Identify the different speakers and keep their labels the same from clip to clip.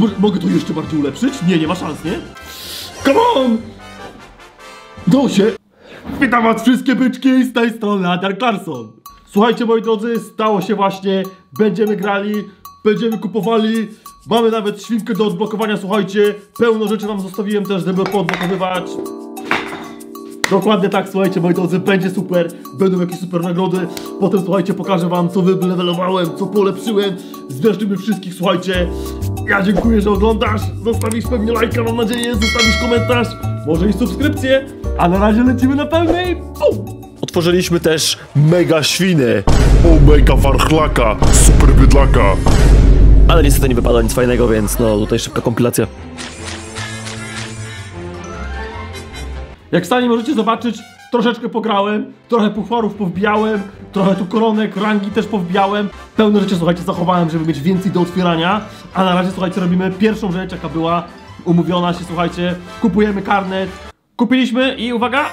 Speaker 1: Mogę to jeszcze bardziej ulepszyć? Nie, nie ma szans, nie? Come on! Dało się! Witam was wszystkie byczki, z tej strony Adrian Clarkson. Słuchajcie moi drodzy, stało się właśnie. Będziemy grali, będziemy kupowali. Mamy nawet świnkę do odblokowania, słuchajcie. Pełno rzeczy wam zostawiłem też, żeby poodblokowywać. Dokładnie tak, słuchajcie moi drodzy, będzie super. Będą jakieś super nagrody. Potem słuchajcie, pokażę wam co wylevelowałem, co polepszyłem. Zmierzymy wszystkich, słuchajcie. Ja dziękuję, że oglądasz. Zostawisz pewnie lajka, mam nadzieję, zostawisz komentarz. Może i subskrypcję. A na razie lecimy na pełnej. Bum!
Speaker 2: Otworzyliśmy też mega świnę. O, mega warchlaka, super bydlaka. Ale niestety nie wypada nic fajnego, więc no tutaj szybka kompilacja.
Speaker 1: Jak sami możecie zobaczyć, troszeczkę pograłem, trochę puchwarów powbijałem, trochę tu koronek, rangi też powbijałem. Pełne rzeczy, słuchajcie, zachowałem, żeby mieć więcej do otwierania. A na razie, słuchajcie, robimy pierwszą rzecz, jaka była umówiona się, słuchajcie. Kupujemy karnet. Kupiliśmy i uwaga!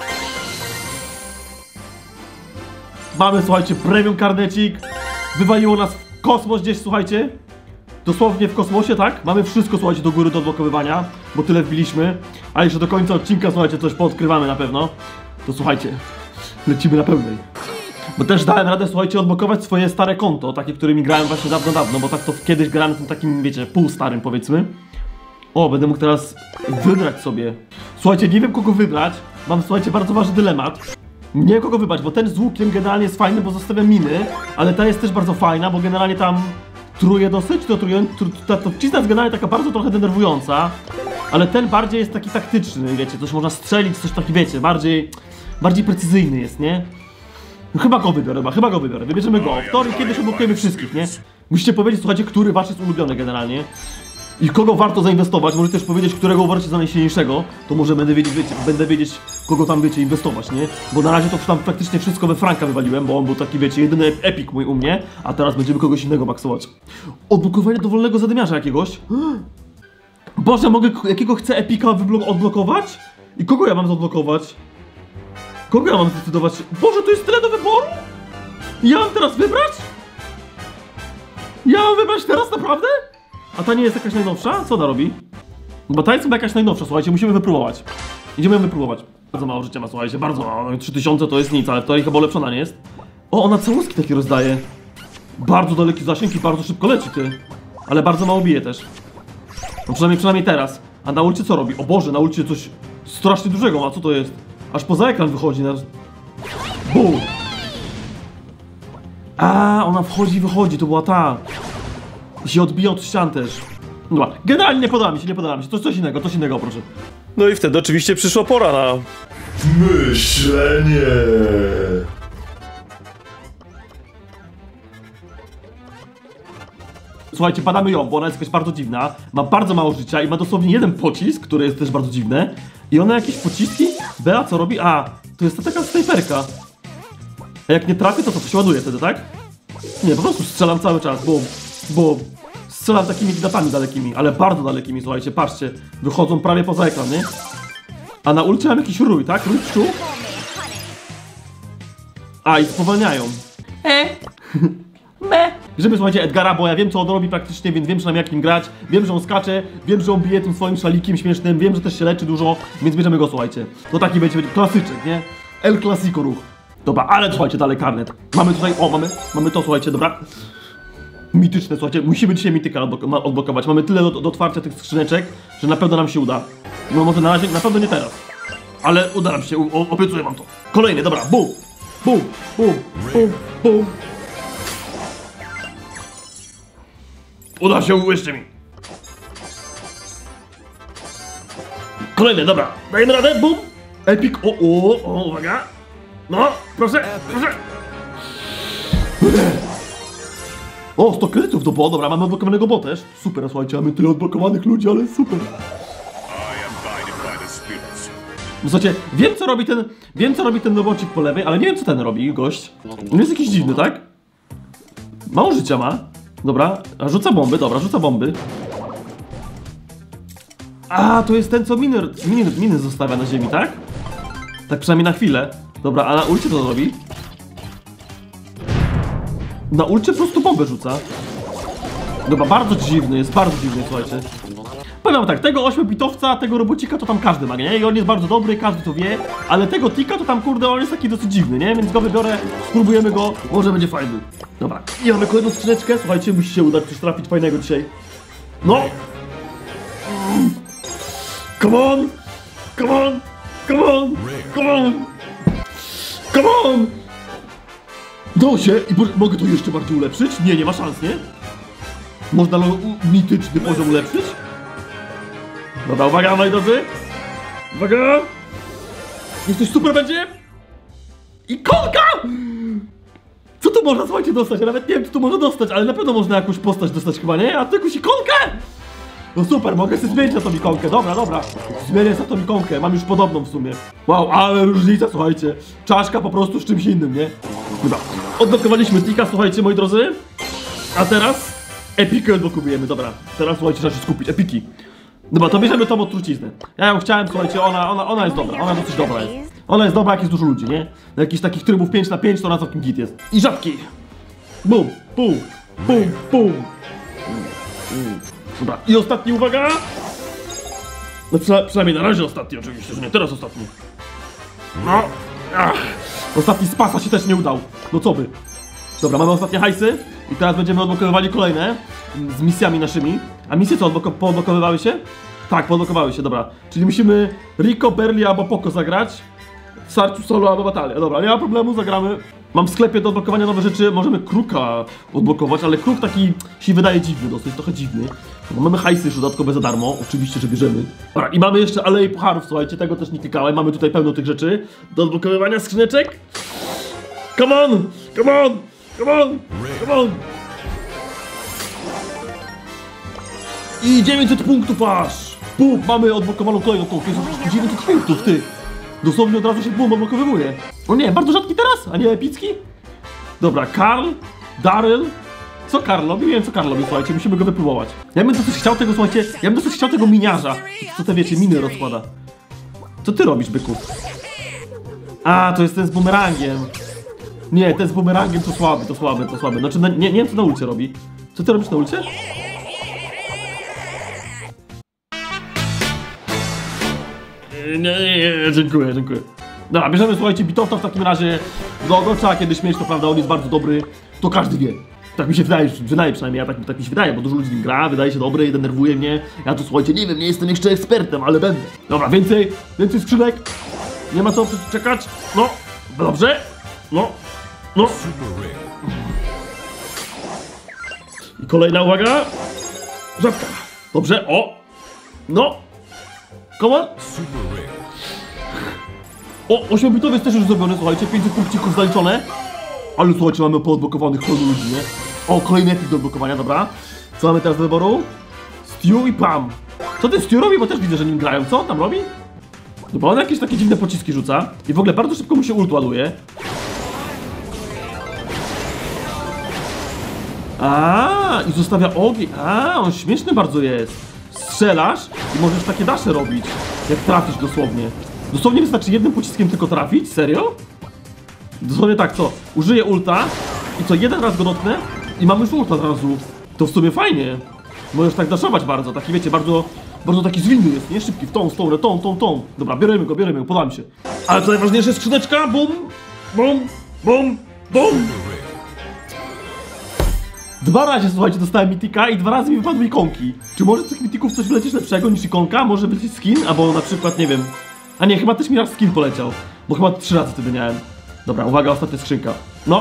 Speaker 1: Mamy, słuchajcie, premium karnecik. Wywaliło nas w kosmos gdzieś, słuchajcie. Dosłownie w kosmosie, tak? Mamy wszystko, słuchajcie, do góry do odblokowywania, bo tyle wbiliśmy. A jeszcze do końca odcinka, słuchajcie, coś poodkrywamy na pewno. To słuchajcie, lecimy na pełnej. Bo też dałem radę, słuchajcie, odblokować swoje stare konto, takie, którymi grałem właśnie dawno, bo tak to kiedyś grałem tym takim, wiecie, półstarym, powiedzmy. O, będę mógł teraz wybrać sobie. Słuchajcie, nie wiem kogo wybrać. Mam, słuchajcie, bardzo ważny dylemat. Nie wiem kogo wybrać, bo ten z łukiem generalnie jest fajny, bo zostawia miny. Ale ta jest też bardzo fajna, bo generalnie tam truje dosyć, ta wcisna jest generalnie taka bardzo trochę denerwująca. Ale ten bardziej jest taki taktyczny, wiecie, coś można strzelić, coś taki, wiecie, bardziej precyzyjny jest, nie? No, chyba go wybiorę, wybierzemy go. W teorii kiedyś odblokujemy wszystkich, nie? Musicie powiedzieć, słuchajcie, który wasz jest ulubiony generalnie. I kogo warto zainwestować, możecie też powiedzieć, którego uważacie za najsilniejszego. To może będę wiedzieć, kogo tam, wiecie, inwestować, nie? Bo na razie to tam praktycznie wszystko we Franka wywaliłem, bo on był taki, wiecie, jedyny epic mój u mnie. A teraz będziemy kogoś innego maksować. Odblokowanie dowolnego zadymiarza jakiegoś. Boże, mogę, jakiego chcę epika odblokować? I kogo ja mam odblokować? Kogo ja mam zdecydować? Boże, to jest tyle do wyboru? Ja mam teraz wybrać? Ja mam wybrać teraz, naprawdę? A ta nie jest jakaś najnowsza? Co ona robi? Bo ta jest chyba jakaś najnowsza, słuchajcie, musimy wypróbować. Idziemy ją wypróbować. Bardzo mało życia ma, słuchajcie, bardzo mało. 3000 to jest nic, ale w teorii chyba ulepszona nie jest. O, ona całuski takie rozdaje. Bardzo daleki zasięg i bardzo szybko leci, ty. Ale bardzo mało bije też. No przynajmniej teraz. A na ulcie co robi? O Boże, na ulcie coś strasznie dużego ma, co to jest? Aż poza ekran wychodzi. Bum! A, ona wchodzi i wychodzi, to była ta. I się odbija od ścian też. Dobra, generalnie nie podoba mi się, to coś innego, proszę.
Speaker 2: No i wtedy oczywiście przyszła pora na myślenie.
Speaker 1: Słuchajcie, badamy ją, bo ona jest jakaś bardzo dziwna. Ma bardzo mało życia i ma dosłownie jeden pocisk, który jest też bardzo dziwny. I ona jakieś pociski? Bea co robi? A, to jest ta taka snajperka. A jak nie trafię, to się ładuje wtedy, tak? Nie, po prostu strzelam cały czas, bum. Strzelam takimi granatami dalekimi, ale bardzo dalekimi, słuchajcie, patrzcie. Wychodzą prawie poza ekran, nie? A na ulcie mam jakiś rój, tak? Rój pszczół? A, i spowalniają. Żeby, słuchajcie, Edgara, bo ja wiem co on robi praktycznie, więc wiem przynajmniej jak nim grać. Wiem, że on skacze, wiem, że on bije tym swoim szalikiem śmiesznym, wiem, że też się leczy dużo, więc bierzemy go, słuchajcie. To taki będzie klasyczek, nie? El Clasico ruch. Dobra, ale słuchajcie, dalej karnet. Mamy tutaj, mamy to, słuchajcie, dobra. Mityczne, słuchajcie, musimy dzisiaj mityka odblokować. Mamy tyle do otwarcia tych skrzyneczek, że na pewno nam się uda. No może na razie, na pewno nie teraz. Ale uda nam się, obiecuję wam to. Kolejny, dobra, bum. Uda się, uwierzcie mi. Kolejny, dobra, dajemy radę, bum. Epic, uwaga. No, proszę. O, 100 kredytów do bo, dobra, mamy odblokowanego bo też. Super, słuchajcie, mamy tyle odblokowanych ludzi, ale super. Słuchajcie, wiem co robi ten robocik po lewej, ale nie wiem co ten robi, gość. On jest jakiś dziwny, tak? Mało życia ma. Dobra, a rzuca bomby, rzuca bomby. A, to jest ten, co miny zostawia na ziemi, tak? Tak przynajmniej na chwilę. Dobra, a na ulcie co robi? Na ulcie po prostu bombę rzuca. Dobra, bardzo dziwny, słuchajcie. Powiem tak, tego 8-bitowca, tego robocika to tam każdy ma, nie? I on jest bardzo dobry, każdy to wie, ale tego Tika to tam, kurde, on jest taki dosyć dziwny, nie? Więc go wybiorę, spróbujemy go, może będzie fajny. Dobra, i mamy kolejną skrzyneczkę, słuchajcie, musi się udać coś trafić fajnego dzisiaj. No! Come on! Come on! Come on! Come on! Come on! Dało się i mogę to jeszcze bardziej ulepszyć? Nie, nie ma szans, nie? Można mityczny poziom ulepszyć? Dobra, uwaga, moi drodzy! Uwaga! Już coś super będzie? Ikonka! Co tu można, słuchajcie, dostać? Ja nawet nie wiem, co tu można dostać, ale na pewno można jakąś postać dostać chyba, nie? A tu jakąś ikonkę? No super, mogę sobie zmienić na tą ikonkę, dobra, dobra. Zmienię na tą ikonkę, mam już podobną w sumie. Wow, ale różnica, słuchajcie. Czaszka po prostu z czymś innym, nie? Dobra, odblokowaliśmy Tika, słuchajcie, moi drodzy. A teraz epikę odblokowujemy, dobra. Teraz, słuchajcie, trzeba się skupić, epiki. Dobra, to bierzemy tą od trucizny. Ja ją chciałem, słuchajcie, ona jest dobra, ona dosyć dobra jest. Ona jest dobra, jak jest dużo ludzi, nie? Na jakichś takich trybów 5×5 to ona całkiem git jest. I rzadki. Bum, bum, bum, bum. Dobra, i ostatni, uwaga! No przynajmniej na razie ostatni, oczywiście, że nie teraz ostatni. No, ostatni z pasa się też nie udał. No co by? Dobra, mamy ostatnie hajsy i teraz będziemy odblokowywali kolejne z misjami naszymi. A misje co, poodblokowywały się? Tak, poodblokowały się, dobra. Czyli musimy Rico, Berli albo Poco zagrać w starciu solo albo batalię. Dobra, nie ma problemu, zagramy. Mam w sklepie do odblokowania nowe rzeczy, możemy Kruka odblokować, ale Kruk taki się wydaje dziwny, dosyć trochę dziwny. Bo mamy hajsy już dodatkowe za darmo, oczywiście, że bierzemy. Dobra, i mamy jeszcze Aleję Pucharów, słuchajcie, tego też nie klikałem, mamy tutaj pełno tych rzeczy do odblokowywania skrzyneczek. Come on, come on, come on, come on. I 900 punktów aż! Bum, mamy odblokowaną kolejną kołkę, jest 900 punktów, ty! Dosłownie od razu się bum odblokowywuje. O nie, bardzo rzadki teraz, a nie epicki? Dobra, Karl, Daryl. Co Karl robi? Nie wiem co Karl robi, słuchajcie, musimy go wypróbować. Ja bym dosyć chciał tego, słuchajcie, ja bym dosyć chciał tego miniarza. Co te wiecie, miny rozkłada. Co ty robisz, byku? A, to jest ten z bumerangiem. Nie, ten z bumerangiem to słaby, to słaby, to słaby. Znaczy, nie wiem co na ulcie robi. Co ty robisz na ulcie? Nie, dziękuję, dziękuję. Dobra, bierzemy, słuchajcie, bitowca w takim razie. Go trzeba kiedyś mieć, to prawda, on jest bardzo dobry. To każdy wie. Tak mi się wydaje, przynajmniej tak mi się wydaje, bo dużo ludzi nim gra, wydaje się dobry, denerwuje mnie. Ja tu, słuchajcie, nie wiem, nie jestem jeszcze ekspertem, ale będę. Dobra, więcej skrzynek. Nie ma co czekać. No, dobrze. No. I kolejna uwaga. Rzadka. Dobrze, o. No. Come on. O, 8-bitowy jest też już zrobiony, słuchajcie, 500 punkcików zaliczone. Ale słuchajcie, mamy poodblokowanych pełno ludzi, nie? O, kolejny epik do odblokowania, dobra. Co mamy teraz do wyboru? Stu i Pam. Co ten Stu robi? Bo też widzę, że nim grają. Co on tam robi? No bo on jakieś takie dziwne pociski rzuca. I w ogóle bardzo szybko mu się ult ładuje. I zostawia ogień. On śmieszny bardzo jest. Strzelasz i możesz takie dasze robić. Jak trafisz dosłownie. Dosłownie wystarczy jednym pociskiem tylko trafić? Serio? Dosłownie tak, co? Użyję ulta i co, jeden raz go dotknę i mam już ulta od razu. To w sumie fajnie. Możesz tak daszować bardzo, taki wiecie, bardzo taki zwinny jest, nie? Szybki, w tą stronę, tą. Dobra, bierzemy go, podoba mi się. Ale co najważniejsze, skrzyneczka, bum, bum, bum, bum. 2 razy, słuchajcie, dostałem mitika i 2 razy mi wypadły ikonki. Czy może z tych mitików coś wlecieć lepszego niż ikonka? Może być skin? Albo na przykład, nie wiem. A nie, chyba też mi raz skin poleciał. Bo chyba 3 razy wtedy miałem. Dobra, uwaga, ostatnia skrzynka. No.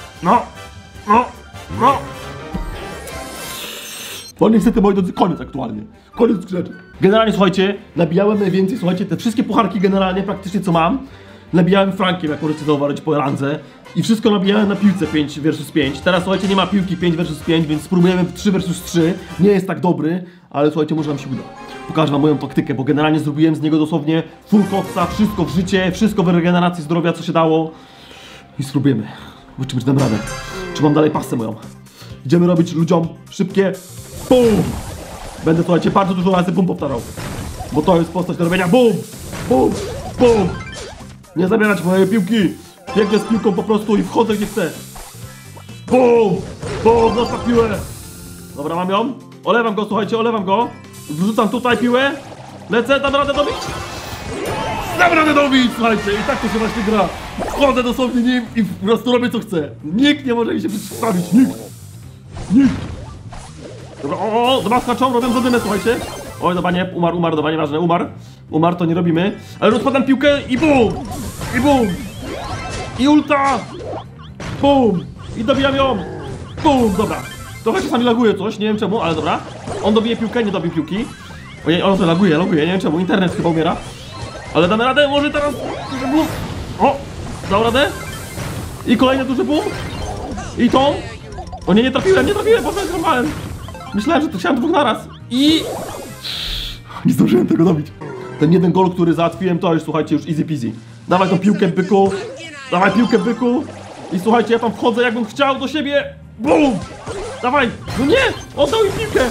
Speaker 1: Bo niestety, moi drodzy, koniec aktualnie. Koniec skrzyneczek. Generalnie, słuchajcie, nabijałem najwięcej, słuchajcie, te wszystkie pucharki generalnie, praktycznie co mam, nabijałem frankiem, jak możecie zauważyć po randze. I wszystko nabijałem na piłce 5 vs 5. Teraz, słuchajcie, nie ma piłki 5 vs 5, więc spróbujemy 3 vs 3. Nie jest tak dobry, ale słuchajcie, może nam się uda. Pokażę wam moją taktykę, bo generalnie zrobiłem z niego dosłownie full koksa, wszystko w życie, wszystko w regeneracji zdrowia, co się dało. I spróbujemy. Zobaczymy, czy dam radę. Czy mam dalej pasę moją. Idziemy robić ludziom szybkie BUM! Będę, słuchajcie, bardzo dużo razy BUM powtarzał. Bo to jest postać do robienia BUM! BUM! BUM! Nie zabierać mojej piłki! Biegnę z piłką po prostu i wchodzę gdzie chcę. BUM! BUM! Zostaw piłę! Dobra, mam ją. Olewam go, słuchajcie, olewam go. Wrzucam tutaj piłę. Lecę, dam radę dobić? Dam radę dobić, słuchajcie. I tak to się właśnie gra. Wchodzę dosłownie nim i po prostu robię co chcę. Nikt nie może mi się przeciwstawić, nikt. Nikt. Dobra, dobra, skaczą, robią zadymę, słuchajcie. Oj, dobra, nie, umarł, dobra, nieważne, umarł, to nie robimy. Ale rozpadam piłkę i bum! I bum! I ulta! Bum! I dobijam ją! Bum! Dobra. Trochę czasami laguje coś, nie wiem czemu, ale dobra. On dobije piłkę, nie dobił piłki. Ojej, on to laguje, nie wiem czemu, internet chyba umiera. Ale damy radę, może teraz duży bum! O! Dał radę? I kolejny duży bum! I tą! O nie, nie trafiłem, bo zrąbałem. Myślałem, że to chciałem dwóch naraz. I... Nie zdążyłem tego dobić. Ten jeden gol, który załatwiłem, to już, słuchajcie, już easy peasy. Dawaj tą piłkę, byku. Dawaj piłkę, byku. I słuchajcie, ja tam wchodzę, jakbym chciał do siebie. Bum! Dawaj! No nie! Oddał mi piłkę!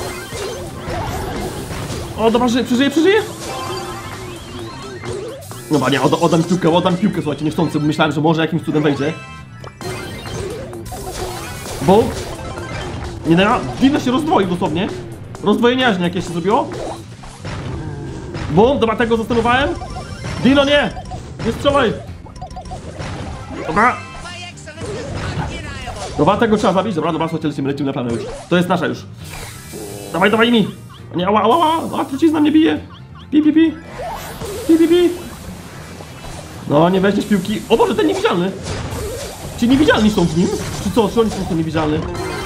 Speaker 1: O, dobra, przeżyje? Dobra, nie, oddam piłkę, słuchajcie, niechcący, bo myślałem, że może jakimś cudem wejdzie. Bo... Nie da, Dino się rozdwoił dosłownie. Rozdwojenie jaźni jakieś się zrobiło. Bum, dobra, tego zastanowałem. Dino, nie! Nie strzelaj! Dobra. Dobra, tego trzeba zabić. Dobra, słuchajcie, lecimy na planę już. To jest nasza już. Dawaj mi! Nie, ała, trucizna mnie bije. Pi. No, nie weźmiesz piłki. O Boże, ten niewidzialny! Ci niewidzialni są w nim? Czy co? Czy oni są niewidzialni?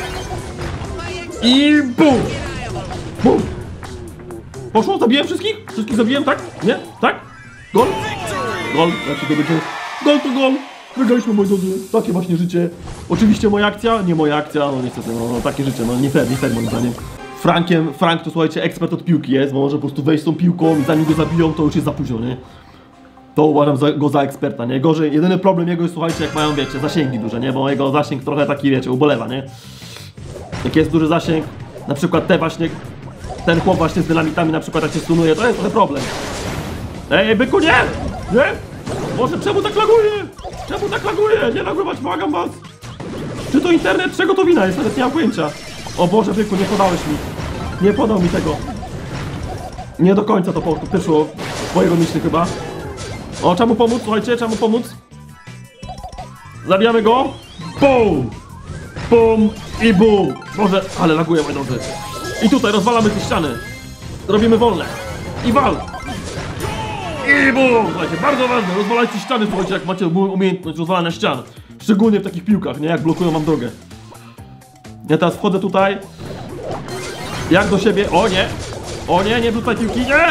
Speaker 1: I bum! Bum! Poszło? Zabiłem wszystkich? Wszystkich zabiłem, tak? Nie? Tak? Gol? Gol, jak to będzie? Gol to gol! Wygraliśmy, moi drodzy. Takie właśnie życie. Oczywiście moja akcja? Nie moja akcja, no niestety, no takie życie, no nie fair moim zdaniem. Frank to słuchajcie, ekspert od piłki jest, bo może po prostu wejść z tą piłką i zanim go zabiją, to już jest za późno, nie? To uważam go za eksperta, nie? Gorzej, jedyny problem jego jest, słuchajcie, jak mają, wiecie, zasięgi duże, nie? Bo jego zasięg trochę taki, wiecie, ubolewa, nie? Jak jest duży zasięg, na przykład ten chłop właśnie z dynamitami na przykład jak się stunuje, to jest trochę problem. Ej, byku, nie! Nie! Boże, czemu tak laguje? Nie lagować, błagam was! Czy to internet? Czego to wina jest? Nawet nie mam pojęcia. O Boże, byku, nie podałeś mi. Nie podał mi tego. Nie do końca to wyszło w mojego myśli chyba. O, czemu pomóc? Słuchajcie, czemu pomóc? Zabijamy go. Bum! Bum i bum! Boże, ale laguje, moi drodzy. I tutaj rozwalamy te ściany. Robimy wolne. I wal! I bum! Słuchajcie, bardzo ważne, rozwalajcie ściany, słuchajcie, jak macie umiejętność rozwalania ścian. Szczególnie w takich piłkach, nie? Jak blokują wam drogę. Ja teraz wchodzę tutaj. Jak do siebie... O nie! O nie, nie wrzucaj piłki, nie!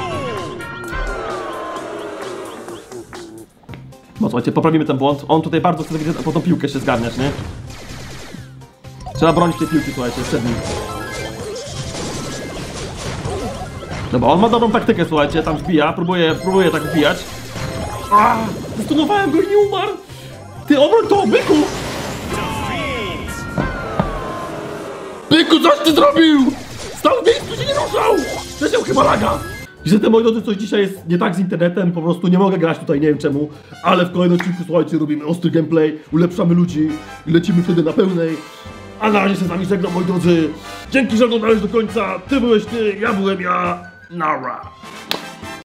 Speaker 1: No słuchajcie, poprawimy ten błąd. On tutaj bardzo chce po tą piłkę się zgarniać, nie? Trzeba bronić tej piłki, słuchajcie, przed nim. Dobra, on ma dobrą taktykę, słuchajcie, tam wbija, próbuje tak wbijać. Zastunowałem go i nie umarł! Ty, obroń to, byku! Byku, coś ty zrobił! Stał w miejscu, się nie ruszał! Przecież chyba laga! Niestety, moi drodzy, coś dzisiaj jest nie tak z internetem, po prostu nie mogę grać tutaj, nie wiem czemu. Ale w kolejnym odcinku, słuchajcie, robimy ostry gameplay, ulepszamy ludzi i lecimy wtedy na pełnej. A na razie się z wami żegnam, moi drodzy. Dzięki, że oglądałeś do końca. Ty byłeś ty, ja byłem ja. Nara.